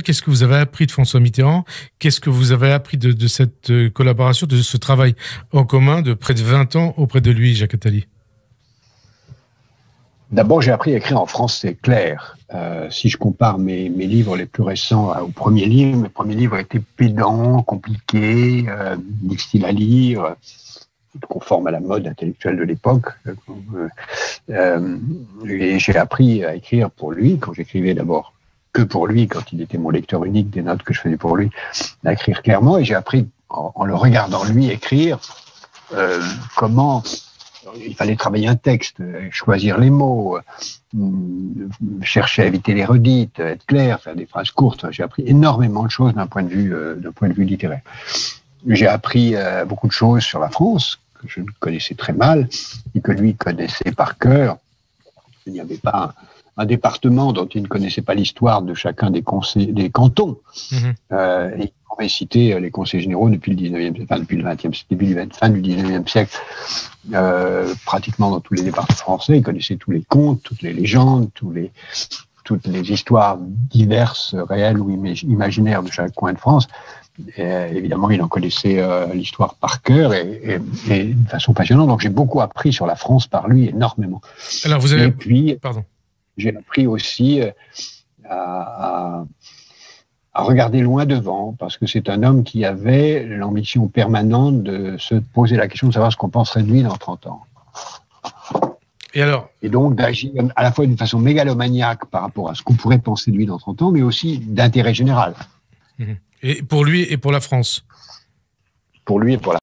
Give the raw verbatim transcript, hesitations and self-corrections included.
Michel, qu'est-ce que vous avez appris de François Mitterrand? Qu'est-ce que vous avez appris de, de cette collaboration, de ce travail en commun de près de vingt ans auprès de lui, Jacques Attali? D'abord, j'ai appris à écrire en français clair. Euh, si je compare mes, mes livres les plus récents au premier livre, mes premiers livres étaient pédants, compliqués, euh, difficiles à lire, conformes à la mode intellectuelle de l'époque. Euh, euh, et j'ai appris à écrire pour lui, quand j'écrivais d'abord que pour lui, quand il était mon lecteur unique des notes que je faisais pour lui, à écrire clairement. Et j'ai appris, en, en le regardant lui écrire, euh, comment... il fallait travailler un texte, choisir les mots, chercher à éviter les redites, être clair, faire des phrases courtes. J'ai appris énormément de choses d'un point de vue, euh, d'un point de vue littéraire. J'ai appris euh, beaucoup de choses sur la France, que je connaissais très mal, et que lui connaissait par cœur. Il n'y avait pas un, un département dont il ne connaissait pas l'histoire de chacun des, conseils, des cantons. Mmh. Euh, et on va citer les conseils généraux depuis le dix-neuvième, enfin depuis le vingtième, début du fin du dix-neuvième siècle. Euh, pratiquement dans tous les départements français, il connaissait tous les contes, toutes les légendes, tous les, toutes les histoires diverses, réelles ou imaginaires de chaque coin de France. Et, évidemment, il en connaissait euh, l'histoire par cœur et, et, et de façon passionnante. Donc, j'ai beaucoup appris sur la France par lui, énormément. Alors, vous avez... Et puis, Pardon. J'ai appris aussi euh, à, à à regarder loin devant, parce que c'est un homme qui avait l'ambition permanente de se poser la question de savoir ce qu'on penserait de lui dans trente ans. Et alors Et donc d'agir à la fois d'une façon mégalomaniaque par rapport à ce qu'on pourrait penser de lui dans trente ans, mais aussi d'intérêt général. Et pour lui et pour la France. Pour lui et pour la